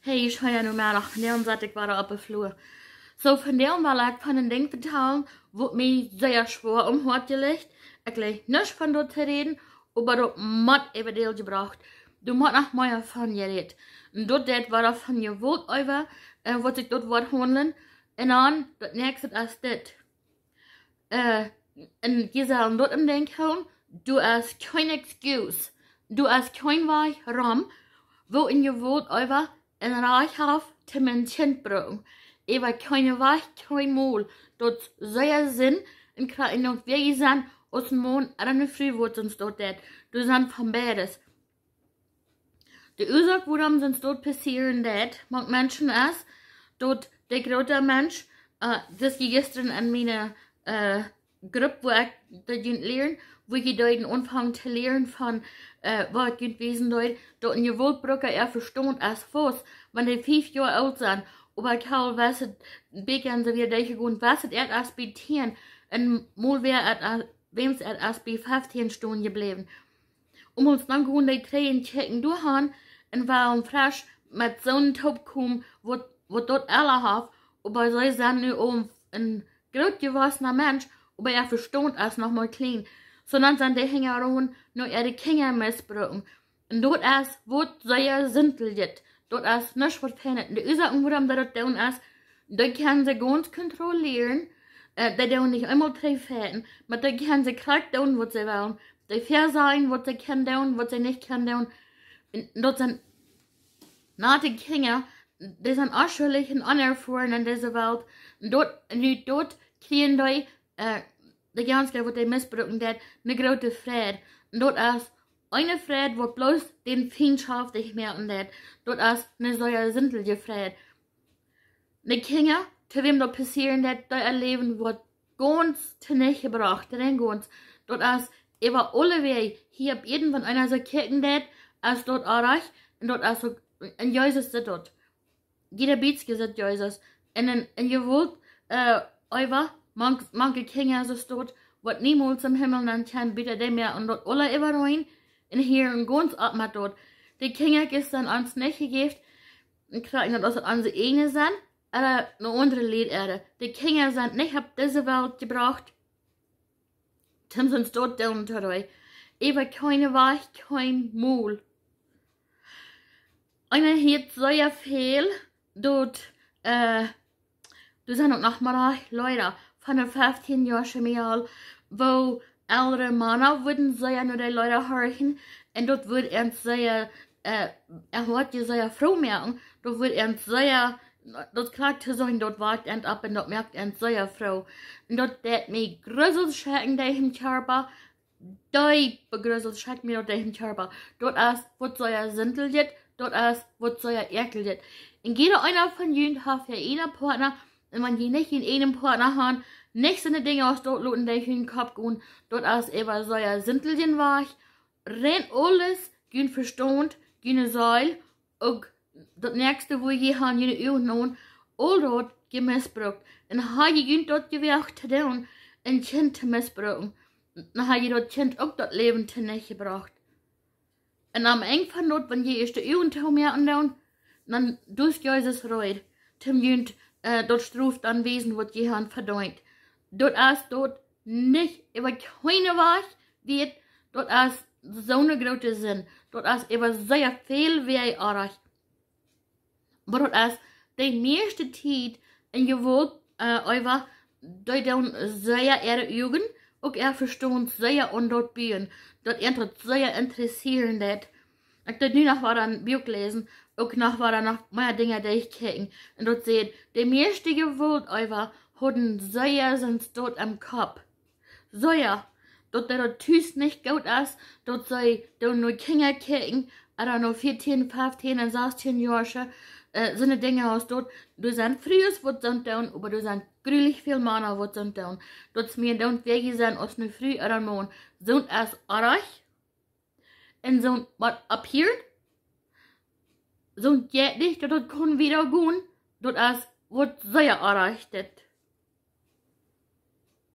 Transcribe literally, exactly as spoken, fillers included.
hey, ich habe ja nur mehr noch, von der Seite war er auf der Flur. So, von der war ich von den Dingen vertellen, wo mir sehr schwer um Hort gelegt. Ich leg nicht von dort zu reden, aber dort muss eben Deel gebraucht. Du musst nach meiner von geredet. Und dort det war er von gewollt über, äh, was ich dort wollte handeln. Und dann, das nächste ist das. Äh, und die sagen dort im Denken, du hast keine Excuse. Du hast kein Weg rum, wo in gewollt über ein Reichhaft zu mein Kind bringen. Ewa keine Weg, kein Mol. Dort sehr Sinn, und gerade in dort Wege sind, aus dem Mond, aber eine Früh wird uns dort det. Du sind von beides. Die Ursache, warum sind dort passieren det, mag Menschen ist, dort der große Mensch, äh, das ich gestern an meiner, äh, Gruppe, wo ich das lernen, wo ich da den Anfang zu lernen von, äh, was ich gewesen dort, dort in Gewoltbrücke er verstanden als was, wenn die fünf Jahre alt sind, aber ich habe, was es, Bekern, so wie der gegangen, was es er als betieren, und mal wer wem es als bei fünfzehn Stunden geblieben. Um uns dann gehen die Tränen checken durchhauen und waren frisch mit so einem Top kommen, wo, wo dort alle haben, aber sie sind nur um ein groß gewachsener Mensch, aber er versteht als noch mal klein. Sondern sind die Hängeron nur ihre Kinder missbrauchen. Und dort ist, wo sie sind, dort ist nicht was verändert. Die Ursache, warum das tun ist, die können sie ganz kontrollieren. Uh, die doen nicht einmal drei Fäden, aber die können sie klar tun, was sie wollen. Die fair sein, was sie können tun, was sie nicht können tun. Und dort sind, na, die Kinder, die sind auch schuldig und anerfahren in dieser Welt. Und dort, und dort kriegen die, uh, die ganze, was die missbrauchen, die, eine große Freude. Und dort ist eine Freude, wo bloß den Feindschaft nicht mehr und das. Dort ist eine solche sintelige Freude. Die Kinder, zu wem das passieren, das da erleben wird, ganz zu nicht gebracht, denn ganz. Dort ist über alle Wege, hier ab jeden von einer so Kirchen, das ist dort erreicht, und dort ist so, und Jesus ist dort. Jeder Beizke ist Jesus. Und in ihr wollt, äh, über, manche, manche Kinder ist dort, wird niemals im Himmel dann kann, bitte dem mehr, und dort alle über rein, und hier und ganz ab mit dort. Die Kinder gestern uns nicht gegeben, und kriegen das an sie eigene sind, aber eine andere Liederde. Die Kinder sind nicht auf diese Welt gebracht. Tim sind dort down today. Eben keine Weich, kein Mul. Einer hat sehr viel dort, äh, du sind auch noch mal Leute von den fünfzehn Jahren schon mehr, wo ältere Männer würden sehr nur die Leute hören, und dort wird er sehr, äh, er hat ja sehr froh merken, dort wird er sehr, dat krijgt te zijn, dat wacht en op en dat merkt en zeer vrouw. En dat dat mij gruzzel schrikken tegen hem charba, die begruzzel schrikken mij dat tegen hem charba. Dat is wat zeer zinteljet, dat is wat zeer ekeljet. En jeder einer von jullie heeft ja einen Partner, en wenn je nicht in einem Partner haben, nicht so eine Dinge aus dort loten, die in den Kopf gehen, dat is eben zeer zinteljen war. Renn alles, gehen verstand, gehen Seil, auch dat nächste, wo je han je uw noon, al dat gemissbruikt. En ha je junt dat gewerkt te doen, een kind te misbruiken. Dan ha je dat kind ook dat leven te niet gebracht. En am eng van dat, wanneer je eerst de uw te meer aan doen, dan doest je es reut. Tim junt uh, dat stroeft dan wezen wat je han verdient. Dat is dat niet, über keine Weg wird, dat is zo'n grote zin. Dat is über sehr veel wei erreicht. Maar dat is de meeste tijd en je wilt uh, over dat dan zeer er jugend ook er verstaan zeer onder bieden. Dat er zeer interesseren dat. Ik dat nu nog wat aan boek lezen, ook nog wat aan nog meer dingen die ik kijken. En dat zegt, de meeste je wilt over hadden zeer zijn dort am Kopf. Zeer. Dat dat thuis niet goed is, dat zij dan nur Kinder kijken, oder noch vierzehn, fünfzehn und sechzehn Jahre, äh, so eine Dinge aus dort. Du sind frühes, was sind down, aber du sind grülich viel Männer, was sind down. Dort mir down Wege sind aus ne früh oder morgen. Sind es erreich. Und so, was abhiert. So, geht nicht, dort kann wieder gehen. Dort ist, was sehr erreicht ist.